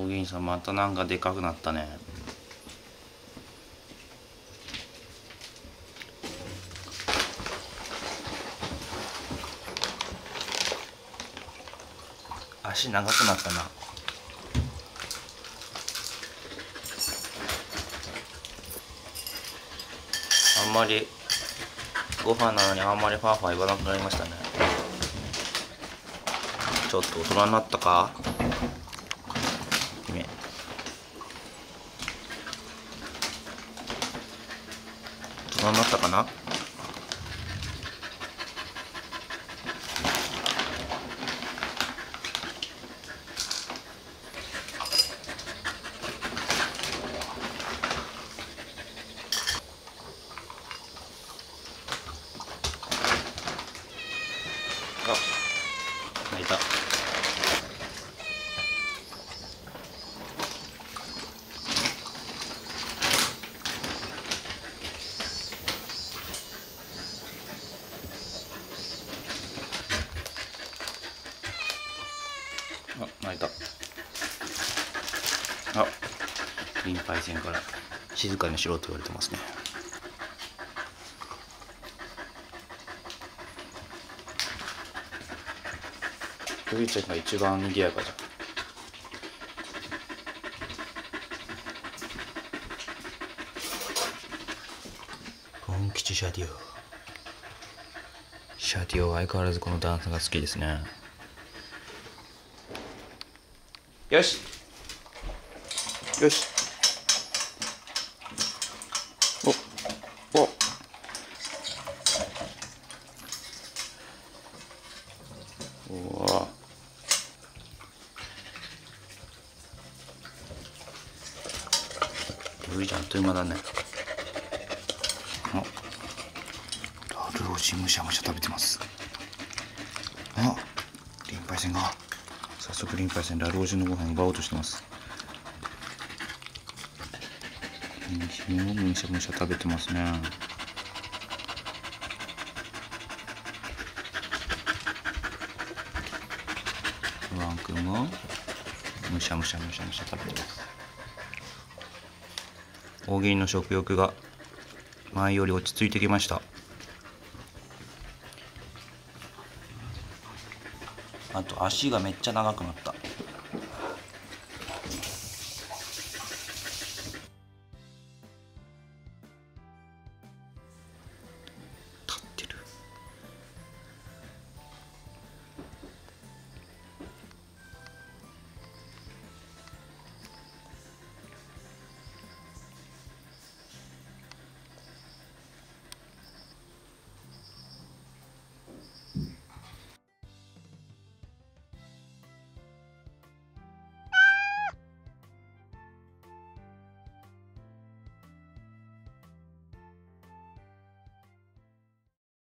おぎんさんまたなんかでかくなったね。足長くなったな。あんまりご飯なのにあんまりファーファー言わなくなりましたね。ちょっと大人になったか君。大人になったかな。あ、泣いた。あ、泣いた。あ、リンパイセンから静かにしろと言われてますね。ゆいちゃんが一番賑やかじゃん。ポン吉シャディオ。シャディオは相変わらずこのダンスが好きですね。よしよし。おお。おわ。ゆいちゃんあっという間だね。あ、ラルオジむしゃむしゃ食べてます。あ、リンパイセンが早速リンパイセンラルオジのご飯を奪おうとしてます。ひもむしゃむしゃ食べてますね。ワンくんもむしゃむしゃむしゃむしゃ食べてます。大喜利の食欲が前より落ち着いてきました。あと足がめっちゃ長くなった。